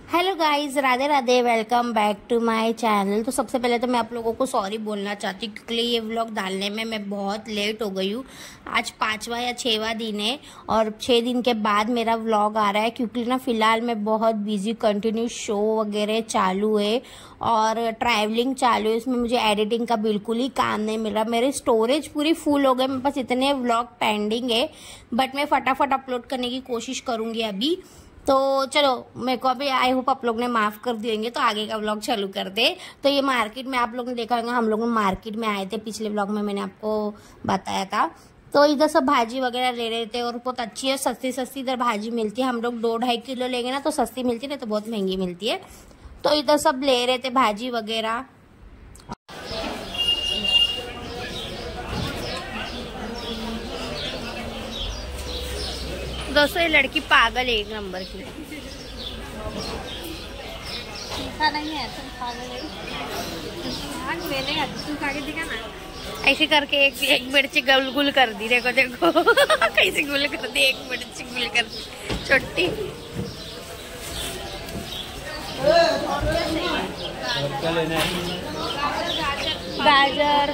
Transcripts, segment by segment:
Hello guys, Radhe Radhe, welcome back to my channel. तो सबसे पहले तो मैं आप लोगों को सॉरी बोलना चाहती हूँ क्योंकि ये व्लॉग डालने में मैं बहुत लेट हो गई हूँ। आज 5वां या 6वां दिन है और 6 दिन के बाद मेरा व्लॉग आ रहा है क्योंकि ना फिलहाल मैं बहुत बिजी, कंटिन्यू शो वगैरह चालू है और ट्रैवलिंग चालू है। इसमें मुझे एडिटिंग का बिल्कुल ही काम नहीं मिल रहा। मेरे स्टोरेज पूरी फुल हो गए, मेरे पास इतने व्लॉग पेंडिंग है बट मैं फटाफट अपलोड करने की कोशिश करूँगी अभी। तो चलो, मेरे को अभी आई होप आप लोग ने माफ कर दिएंगे तो आगे का व्लॉग चालू कर दे। तो ये मार्केट में आप लोग ने देखा होगा, हम लोग मार्केट में आए थे, पिछले व्लॉग में मैंने आपको बताया था। तो इधर सब भाजी वगैरह ले रहे थे और बहुत अच्छी है, सस्ती सस्ती इधर भाजी मिलती है। हम लोग 2-2.5 किलो लेंगे ना तो सस्ती मिलती है, नहीं तो बहुत महंगी मिलती है। तो इधर सब ले रहे थे भाजी वगैरह। दोस्तों, ये लड़की पागल है, 1 नंबर की। नहीं है, तुम पागल है। तुम खा के दिखा ना। ऐसे करके एक मिर्ची गुल कर दी। देखो देखो कैसे गुल कर दी, एक मिर्ची गुल कर दी छोटी। गाजर।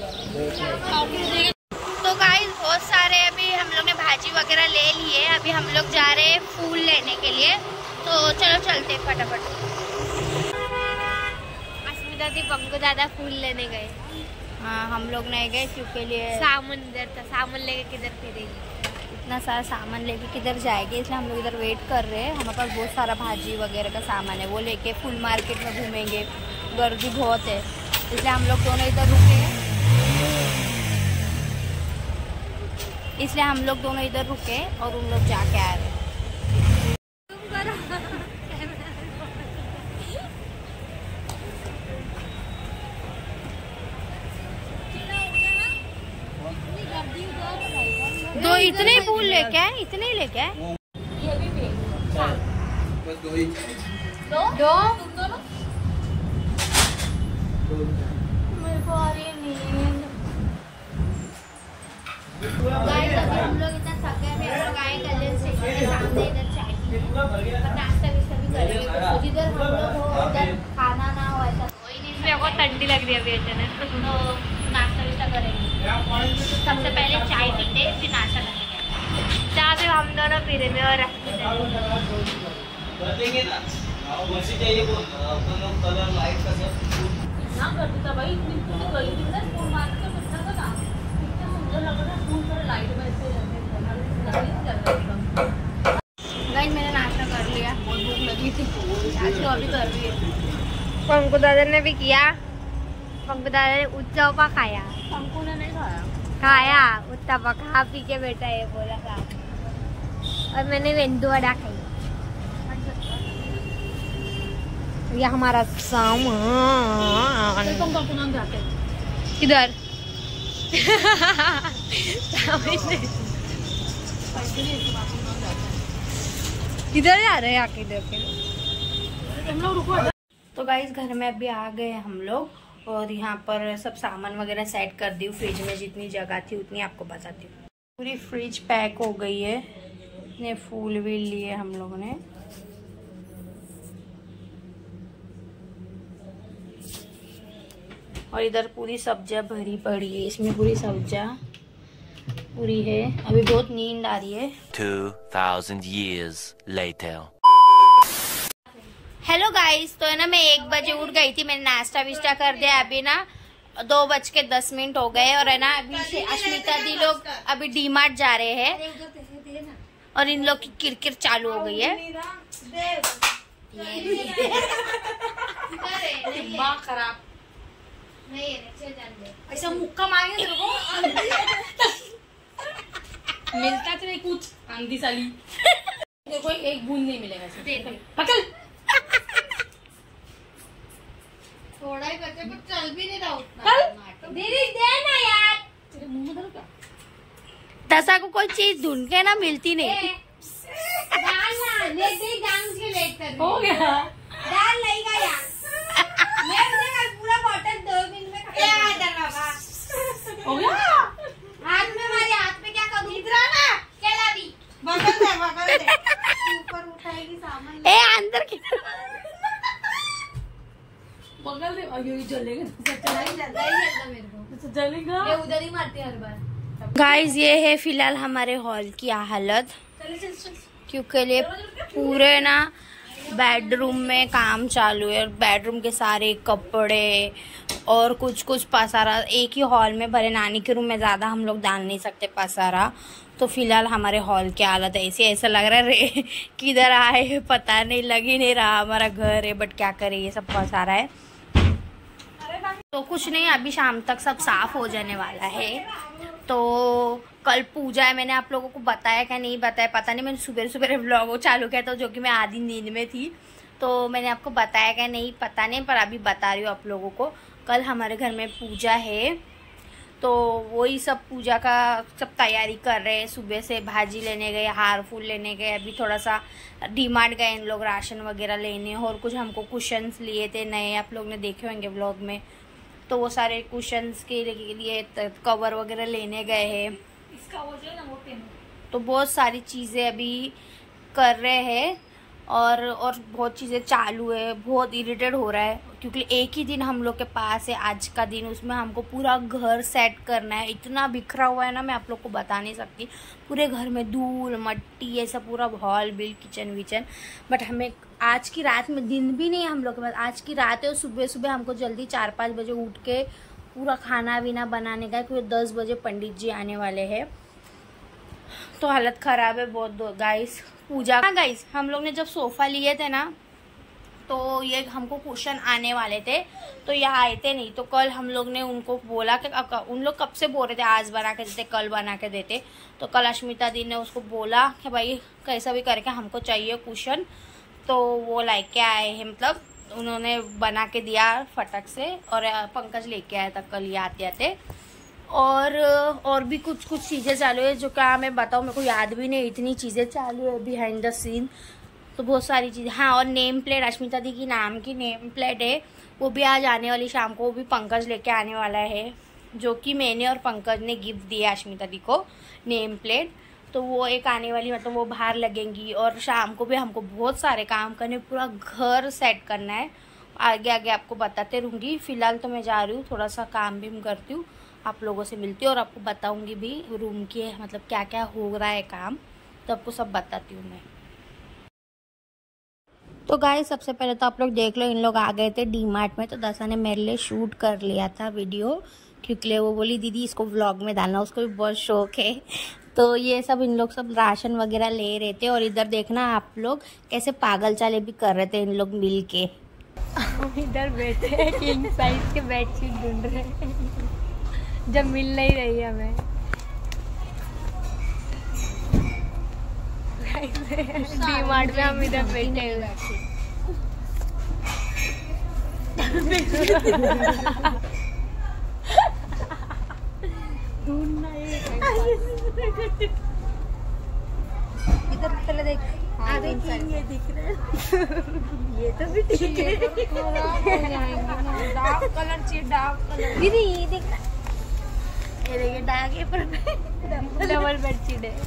तो गाइस, बहुत सारे अभी हम लोग ने भाजी वगैरह ले लिए। अभी हम लोग जा रहे हैं फूल लेने के लिए, तो चलो चलते फटाफट। अस्मिता दी पंकु दादा फूल लेने गए। हाँ, हम लोग नहीं गए क्योंकि लिए सामान इधर था। सामान लेके किधर फिरेगी? इतना सारा सामान लेके किधर जाएंगे, इसलिए हम लोग इधर वेट कर रहे हैं। हमारे पास बहुत सारा भाजी वगैरह का सामान है, वो लेके फुल मार्केट में घूमेंगे। गर्दी बहुत है इसलिए हम लोग दोनों इधर रुके और उन लोग जाके आ रहे हैं। दो इतने ही फूल लेके आए, इतने ही लेके आए। दो मेरे को आ रही है नींद। गाइस, अभी हम लोग इतना थके हैं, हम लोग आए कल्याण स्टेशन के सामने इधर चाय पीने और नाश्ता विस्ता भी करेंगे। तो जिधर हम लोग हो उधर खाना ना हो ऐसा कोई नहीं। इसमें बहुत ठंडी लग रही है अभी अचानक, तो नाश्ता विस्ता करेंगे। सबसे पहले चाय पीते फिर नाश्ता करेंगे। चाय भी हम दोनों पी रहे हैं और मैंने नाश्ता कर लिया, बहुत भूख लगी थी, आज अभी कर रही है। पंकु दादा ने भी किया। पंकु दादा ने उत्तपा खाया। पंकु ने नहीं खाया उत्तपा, खा पी के बेटा ये बोला था। और मैंने वेंदू वड़ा खाई। ये हमारा सामान किधर किधर जा रहे हैं आके देखे। तो गाइस, घर में अभी आ गए हम लोग और यहाँ पर सब सामान वगैरह सेट कर दी। फ्रिज में जितनी जगह थी उतनी आपको बताती हूँ। पूरी फ्रिज पैक हो गई है। इतने फूल भी लिए हम लोगों ने। और इधर पूरी सब्जियां भरी पड़ी है, इसमें पूरी सब्जियां पूरी है। अभी बहुत नींद आ रही है। 2000 years later. हेलो गाइस, तो है ना, मैं 1 बजे उठ गई थी। मैंने नाश्ता विस्टा कर दिया। अभी ना 2:10 हो गए और है ना, अभी से अश्मिता दी लोग अभी डीमार्ट जा रहे हैं और इन लोग की किरकिर चालू हो गई है। दिमाग खराब नहीं है, ऐसा मुक्का मारेंगे तेरे को। मिलता तो नहीं कुछ, आंधी साली। देखो, एक बूंद नहीं मिलेगा। पकड़। थोड़ा ही बच्चे को चल भी नहीं रहा उतना। दीदी दे ना यार, तेरे मुंह में डालो क्या? दशा को कोई चीज ढूंढ के ना मिलती नहीं। हो गया। डाल लगेगा यार। मैं पूरा बॉटल 2 मिनट में हो गया। हाथ में मारे, हाथ में क्या करूँ? इधर ना, चला भी। बगल दे, ऊपर उठाएगी सामान। ए अंदर बगल में अयो ये जलेगा तो जलेगा ये उधर ही मारते हैं हर बार। गाइस ये है फिलहाल हमारे हॉल की हालत, क्योंकि पूरे ना बेडरूम में काम चालू है। बेडरूम के सारे कपड़े और कुछ कुछ पसारा एक ही हॉल में भरे। नानी के रूम में ज़्यादा हम लोग डाल नहीं सकते पसारा, तो फिलहाल हमारे हॉल की हालत ऐसी, ऐसा लग रहा है रे किधर आए पता नहीं, लग ही नहीं रहा हमारा घर है, बट क्या करें ये सब पसारा है। तो कुछ नहीं, अभी शाम तक सब साफ हो जाने वाला है। तो कल पूजा है, मैंने आप लोगों को बताया क्या नहीं बताया पता नहीं, मैंने सुबह सुबह व्लॉग चालू किया था जो कि मैं आधी नींद में थी, तो मैंने आपको बताया क्या नहीं पता नहीं, पर अभी बता रही हूँ आप लोगों को। कल हमारे घर में पूजा है, तो वही सब पूजा का सब तैयारी कर रहे हैं। सुबह से भाजी लेने गए, हार फूल लेने गए, अभी थोड़ा सा डीमार्ट गए इन लोग राशन वगैरह लेने, और कुछ हमको कुशन्स लिए थे नए, आप लोग ने देखे होंगे व्लॉग में, तो वो सारे कुशन्स के लिए कवर वगैरह लेने गए हैं। इसका हो जाए ना वो पेन, तो बहुत सारी चीज़ें अभी कर रहे हैं और बहुत चीज़ें चालू है। बहुत इरिटेट हो रहा है क्योंकि एक ही दिन हम लोग के पास है आज का दिन, उसमें हमको पूरा घर सेट करना है। इतना बिखरा हुआ है ना, मैं आप लोग को बता नहीं सकती। पूरे घर में धूल मट्टी ऐसा पूरा हॉल बिल किचन विचन, बट हमें आज की रात में, दिन भी नहीं है हम लोग के पास, आज की रात है और सुबह सुबह हमको जल्दी 4-5 बजे उठ के पूरा खाना वीना बनाने का है, क्योंकि 10 बजे पंडित जी आने वाले हैं। तो हालत ख़राब है बहुत गाइस। पूजा गाइस, हम लोग ने जब सोफ़ा लिए थे ना, तो ये हमको कुशन आने वाले थे, तो ये आए थे नहीं। तो कल हम लोग ने उनको बोला कि उन लोग कब से बोल रहे थे आज बना के देते, कल बना के देते, तो कल अश्मिता दी ने उसको बोला कि भाई कैसा भी करके हमको चाहिए कुशन, तो वो लेके आए हैं, मतलब उन्होंने बना के दिया फटक से, और पंकज लेके आया था कल ये आते आते। और भी कुछ कुछ चीज़ें चालू है, जो क्या मैं बताऊँ, मेरे को याद भी नहीं, इतनी चीज़ें चालू है बिहाइंड द सीन, तो बहुत सारी चीज़ें। हाँ, और नेम प्लेट, अश्मिता दी की नाम की नेम प्लेट है, वो भी आज आने वाली शाम को, वो भी पंकज लेके आने वाला है, जो कि मैंने और पंकज ने गिफ्ट दिया अश्मिता दी को नेम प्लेट, तो वो एक आने वाली, मतलब वो बाहर लगेंगी। और शाम को भी हमको बहुत सारे काम करने, पूरा घर सेट करना है, आगे आगे आपको बताते रहूँगी। फिलहाल तो मैं जा रही हूँ, थोड़ा सा काम भी करती हूँ, आप लोगों से मिलती हूँ और आपको बताऊँगी भी रूम की मतलब क्या क्या हो रहा है काम, तो आपको सब बताती हूँ मैं। तो गाइस, सबसे पहले तो आप लोग देख लो, इन लोग आ गए थे डीमार्ट में, तो दशा ने मेरे लिए शूट कर लिया था वीडियो, क्योंकि वो बोली दीदी इसको व्लॉग में डालना, उसको भी बहुत शौक है। तो ये सब इन लोग सब राशन वगैरह ले रहे थे, और इधर देखना आप लोग कैसे पागल चाले भी कर रहे थे इन लोग मिल के। इधर बैठे हैं, किंग साइज के बेडशीट ढूंढ रहे हैं, जब मिल नहीं रही हमें। डीमार्ट में हम इधर बैठे हुए, इधर पहले देख, ये दिख रहा है, ये तो भी ठीक है, डार्क कलर चाहिए, डार्क कलर। दीदी ये देख, ये देखिए डार्क है पर डबल बेडशीट है।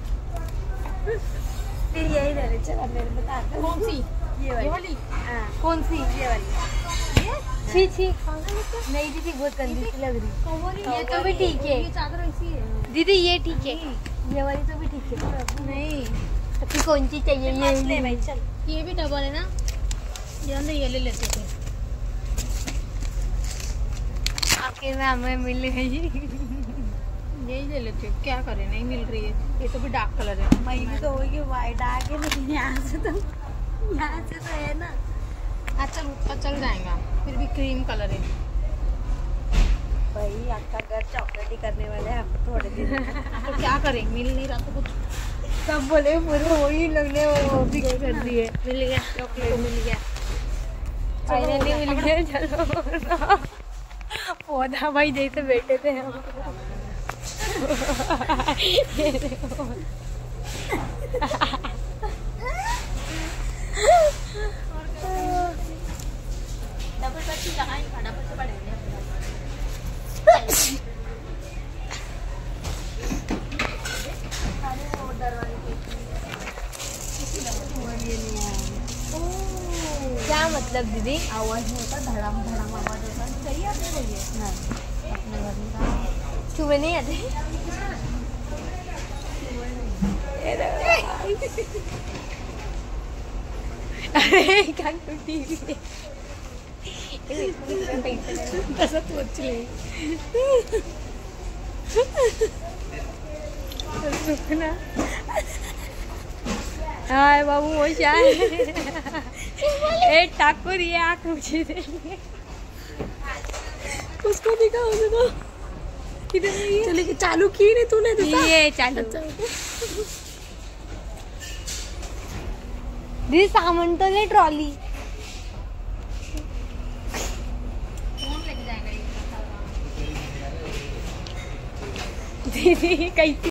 फिर यही ले ले, चल मेरे बता दो कौन सी, ये वाली हाँ, कौन सी, ये वाली, ये छी छी नहीं दीदी, बहुत गंदी सी लग रही। ये तो भी ठीक है, ये चादर ऐसी है दीदी, ये ठीक है, ये वाली तो भी ठीक है। नहीं तो फिर कौन सी चाहिए, ये ले भाई, चल ये भी डबल है ना, ये ले लेते थे। आखिर में हमें मिल गई, यही ले लेते, क्या करें, नहीं मिल रही है। ये तो भी डार्क कलर है, मैं तो होगी वाइट डार्क है, लेकिन यहाँ से तो है ना। अच्छा ऊपर चल जाएगा, फिर भी क्रीम कलर है भाई। आपका घर चॉकलेटी करने वाले हैं आप थोड़े दिन तो क्या करें, मिल नहीं रहा तो कुछ, सब बोले पूरे वही लगने, वो भी कर दिए, मिल गया चॉकलेट, मिल गया फाइनली, मिल गया। चलो पौधा भाई जैसे बैठे थे हम, डबल बेड लगाएंगे, डबल से बढ़ेंगे। दरवाजे क्या मतलब दीदी? आवाज नहीं होता, धड़ाम धड़ाम आवाज होता। चाहिए आपने को ये? नहीं, अपने घर में चूहे नहीं आते? अरे क्या टूटी हुई है। ऐसा सोच ले। रुकना। हाय बाबू वो शायद ए ठाकुर ये आँख मुझे दे। उसको दिखाओ उसको। चलिए चालू की नहीं तूने? ये चालू। दीदी सामान तो ले ट्रॉली। दीदी कैसी?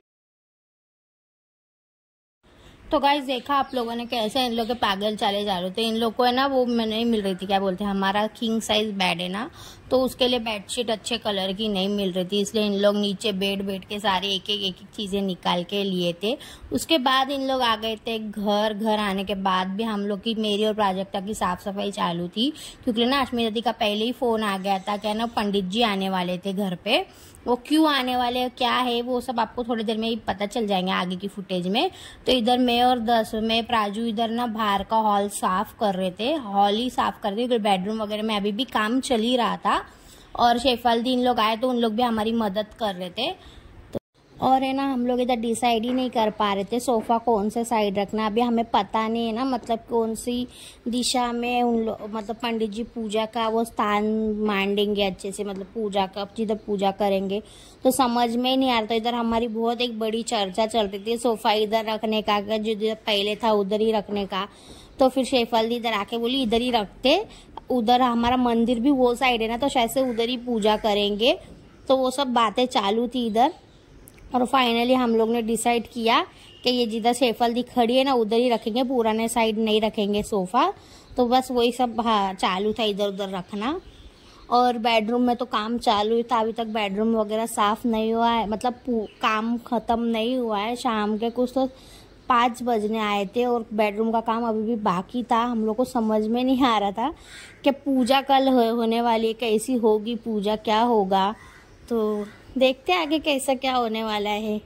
तो गाइस देखा आप लोगों ने कैसे इन लोग के पागल चले जा रहे थे। इन लोग को है ना वो मैं नहीं मिल रही थी, क्या बोलते हैं, हमारा किंग साइज बेड है ना, तो उसके लिए बेडशीट अच्छे कलर की नहीं मिल रही थी, इसलिए इन लोग नीचे बेड के सारे एक एक चीजें निकाल के लिए थे। उसके बाद इन लोग आ गए थे घर आने के बाद भी हम लोग की, मेरी और प्राजक्ता की साफ सफाई चालू थी, क्योंकि ना अश्मिता दी का पहले ही फोन आ गया था क्या ना पंडित जी आने वाले थे घर पे। वो क्यों आने वाले क्या है वो सब आपको थोड़ी देर में ही पता चल जाएंगे आगे की फुटेज में। तो इधर मैं प्राजू इधर ना बाहर का हॉल साफ कर रहे थे, हॉल ही साफ कर रहे थे, बेडरूम वगैरह में अभी भी काम चल ही रहा था। और शेफाली इन लोग आए तो उन लोग भी हमारी मदद कर रहे थे। और है ना हम लोग इधर डिसाइड ही नहीं कर पा रहे थे सोफा कौन से साइड रखना, अभी हमें पता नहीं है ना, मतलब कौन सी दिशा में उन लोग मतलब पंडित जी पूजा का वो स्थान मांडेंगे अच्छे से, मतलब पूजा का जिधर पूजा करेंगे तो समझ में ही नहीं आ रहा था। इधर हमारी बहुत एक बड़ी चर्चा चल रही थी सोफा इधर रखने का, जो पहले था उधर ही रखने का। तो फिर शेफाली इधर आके बोली इधर ही रखते, उधर हमारा मंदिर भी वो साइड है ना, तो शायद से उधर ही पूजा करेंगे। तो वो सब बातें चालू थी इधर, और फाइनली हम लोग ने डिसाइड किया कि ये जिधर शेफाली खड़ी है ना उधर ही रखेंगे, पुराने साइड नहीं रखेंगे सोफा। तो बस वही सब चालू था इधर उधर रखना। और बेडरूम में तो काम चालू ही था, अभी तक बेडरूम वगैरह साफ नहीं हुआ है, मतलब काम खत्म नहीं हुआ है। शाम के कुछ तो 5 बजने आए थे और बेडरूम का काम अभी भी बाकी था। हम लोग को समझ में नहीं आ रहा था कि पूजा कल होने वाली है, कैसी होगी पूजा, क्या होगा। तो देखते हैं आगे कैसा क्या होने वाला है।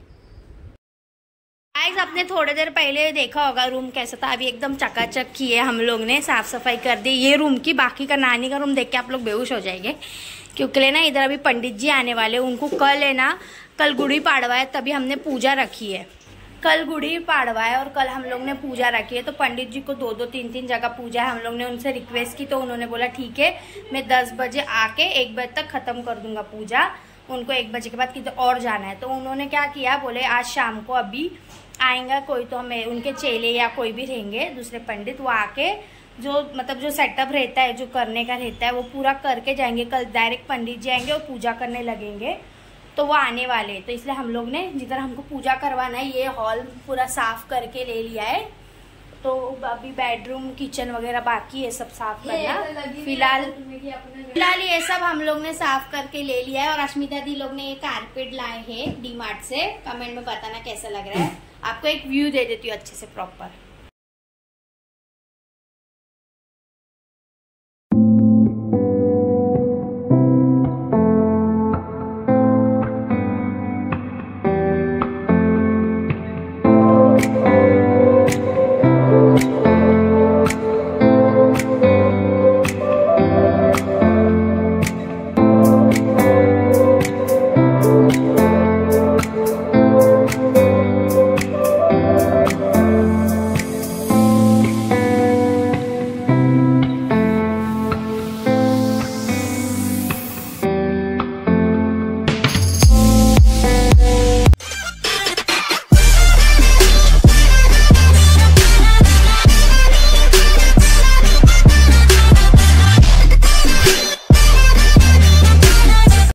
गाइस आपने थोड़ी देर पहले देखा होगा रूम कैसा था, अभी एकदम चकाचक किए हम लोग ने, साफ सफाई कर दी ये रूम की। बाकी का नानी का रूम देख के आप लोग बेहोश हो जाएंगे, क्योंकि ना इधर अभी पंडित जी आने वाले, उनको कल है ना, कल गुड़ी पाड़वा है, तभी हमने पूजा रखी है। कल गुड़ी पाड़वा है और कल हम लोग ने पूजा रखी है। तो पंडित जी को 2-2 3-3 जगह पूजा है। हम लोग ने उनसे रिक्वेस्ट की तो उन्होंने बोला ठीक है मैं 10 बजे आके 1 बजे तक खत्म कर दूंगा पूजा। उनको 1 बजे के बाद किधर और जाना है, तो उन्होंने क्या किया, बोले आज शाम को अभी आएगा कोई, तो हमें उनके चेले या कोई भी रहेंगे दूसरे पंडित, वो आके जो मतलब जो सेटअप रहता है, जो करने का रहता है वो पूरा करके जाएंगे। कल डायरेक्ट पंडित जी आएंगे और पूजा करने लगेंगे, तो वो आने वाले हैं। तो इसलिए हम लोग ने जिधर हमको पूजा करवाना है ये हॉल पूरा साफ करके ले लिया है। तो अभी बेडरूम किचन वगैरह बाकी है सब साफ करना। फिलहाल ये सब हम लोग ने साफ करके ले लिया है। और अश्मिता दी लोग ने ये कारपेट लाए हैं डी मार्ट से, कमेंट में बताना कैसा लग रहा है। आपको एक व्यू दे देती हूँ अच्छे से प्रॉपर।